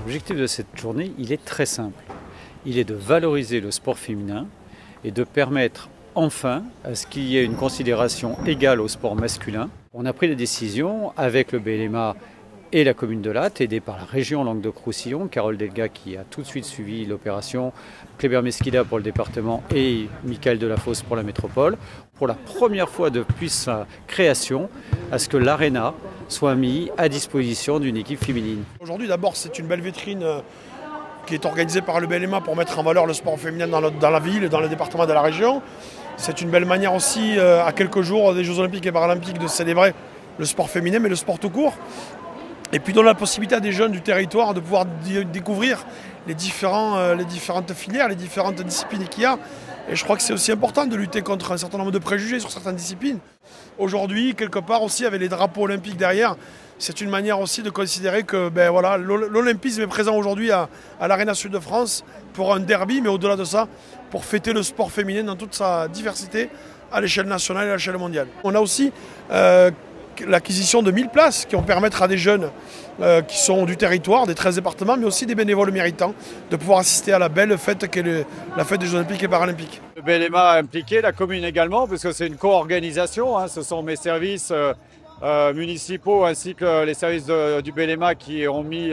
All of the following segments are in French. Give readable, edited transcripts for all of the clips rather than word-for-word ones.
L'objectif de cette journée, il est très simple. Il est de valoriser le sport féminin et de permettre enfin à ce qu'il y ait une considération égale au sport masculin. On a pris des décisions avec le BLMA et la commune de Latte, aidée par la région Languedoc-Roussillon, Carole Delga qui a tout de suite suivi l'opération, Kléber Mesquida pour le département et Michael Delafosse pour la métropole, pour la première fois depuis sa création, à ce que l'Arena soit mis à disposition d'une équipe féminine. Aujourd'hui, d'abord, c'est une belle vitrine qui est organisée par le BLMA pour mettre en valeur le sport féminin dans la ville, dans le département et dans la région. C'est une belle manière aussi, à quelques jours des Jeux Olympiques et Paralympiques, de célébrer le sport féminin, mais le sport tout court. Et puis donner la possibilité à des jeunes du territoire de pouvoir découvrir les différentes filières, les différentes disciplines qu'il y a. Et je crois que c'est aussi important de lutter contre un certain nombre de préjugés sur certaines disciplines. Aujourd'hui, quelque part aussi, avec les drapeaux olympiques derrière, c'est une manière aussi de considérer que l'olympisme est présent aujourd'hui à l'Arena Sud de France pour un derby, mais au-delà de ça, pour fêter le sport féminin dans toute sa diversité à l'échelle nationale et à l'échelle mondiale. On a aussi l'acquisition de 1000 places qui vont permettre à des jeunes qui sont du territoire, des 13 départements, mais aussi des bénévoles méritants, de pouvoir assister à la belle fête qu'est la fête des Jeux Olympiques et Paralympiques. Le BLMA a impliqué, la commune également, parce que c'est une co-organisation. Ce sont mes services municipaux ainsi que les services du BLMA qui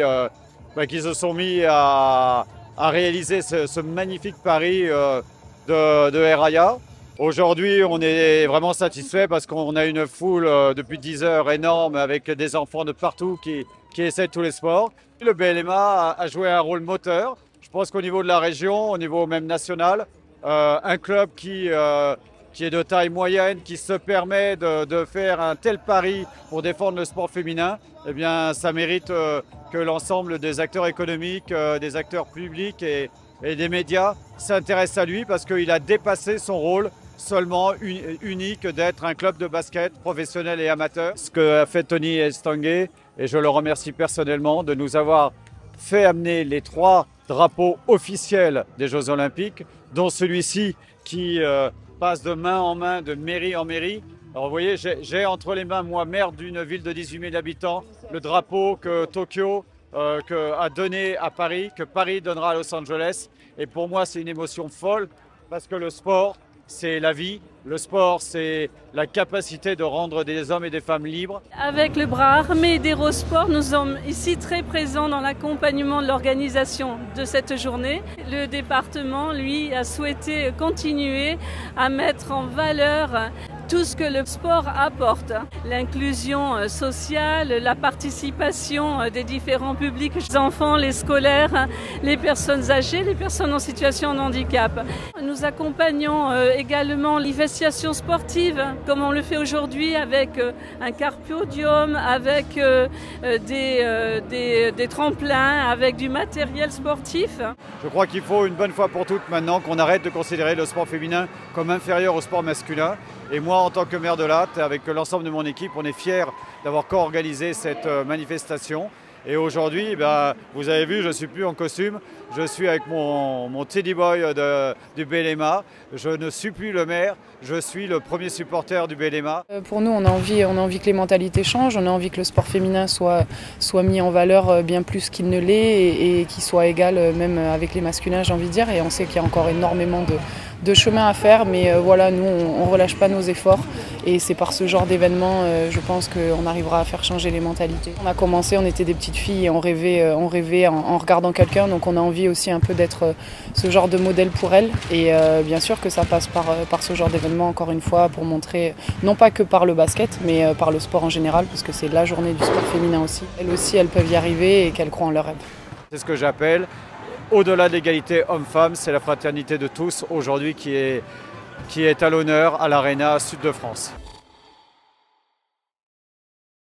se sont mis à réaliser ce magnifique pari de Raya. Aujourd'hui, on est vraiment satisfait parce qu'on a une foule depuis 10 heures énorme avec des enfants de partout qui essaient tous les sports. Le BLMA a joué un rôle moteur. Je pense qu'au niveau de la région, au niveau même national, un club qui est de taille moyenne, qui se permet de faire un tel pari pour défendre le sport féminin, eh bien, ça mérite que l'ensemble des acteurs économiques, des acteurs publics et des médias s'intéressent à lui parce qu'il a dépassé son rôle seulement unique d'être un club de basket professionnel et amateur. Ce que a fait Tony Estanguet, et je le remercie personnellement, de nous avoir fait amener les 3 drapeaux officiels des Jeux Olympiques, dont celui-ci qui passe de main en main, de mairie en mairie. Alors vous voyez, j'ai entre les mains, moi, maire d'une ville de 18 000 habitants, le drapeau que Tokyo a donné à Paris, que Paris donnera à Los Angeles. Et pour moi, c'est une émotion folle parce que le sport, c'est la vie. Le sport, c'est la capacité de rendre des hommes et des femmes libres. Avec le bras armé d'Hérosport, nous sommes ici très présents dans l'accompagnement de l'organisation de cette journée. Le département, lui, a souhaité continuer à mettre en valeur tout ce que le sport apporte. L'inclusion sociale, la participation des différents publics, les enfants, les scolaires, les personnes âgées, les personnes en situation de handicap. Nous accompagnons également l'investigation sportive, comme on le fait aujourd'hui avec un carpodium, avec des tremplins, avec du matériel sportif. Je crois qu'il faut une bonne fois pour toutes maintenant qu'on arrête de considérer le sport féminin comme inférieur au sport masculin. Et moi, en tant que maire de Latte, avec l'ensemble de mon équipe, on est fiers d'avoir co-organisé cette manifestation. Et aujourd'hui, vous avez vu, je ne suis plus en costume, je suis avec mon teddy boy du BLMA. Je ne suis plus le maire, je suis le premier supporter du BLMA. Pour nous, on a envie que les mentalités changent, on a envie que le sport féminin soit mis en valeur bien plus qu'il ne l'est et qu'il soit égal même avec les masculins, j'ai envie de dire. Et on sait qu'il y a encore énormément de chemin à faire, mais voilà, nous, on ne relâche pas nos efforts. Et c'est par ce genre d'événement, je pense qu'on arrivera à faire changer les mentalités. On a commencé, on était des petites filles et on rêvait en regardant quelqu'un, donc on a envie aussi un peu d'être ce genre de modèle pour elles. Et bien sûr que ça passe par ce genre d'événement, encore une fois, pour montrer, non pas que par le basket, mais par le sport en général, parce que c'est la journée du sport féminin aussi. Elles aussi, elles peuvent y arriver et qu'elles croient en leurs rêves. C'est ce que j'appelle, au-delà de l'égalité homme-femme, c'est la fraternité de tous aujourd'hui qui est à l'honneur à l'Arena Sud de France.